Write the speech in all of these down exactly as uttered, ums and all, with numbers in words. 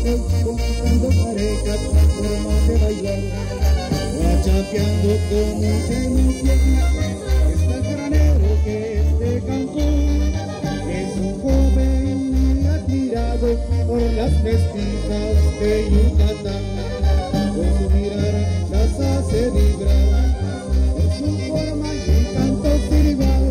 voy conquistando parejas, formas de bailar, guachapeando con mucha emoción. Está granero que es de Cancún, es un joven muy admirado por las mestizas de Yucatán. Con su mirar las hace vibrar, por su forma y encanto tribal.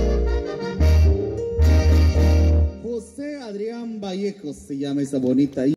Adrián Vallejos se llama esa bonita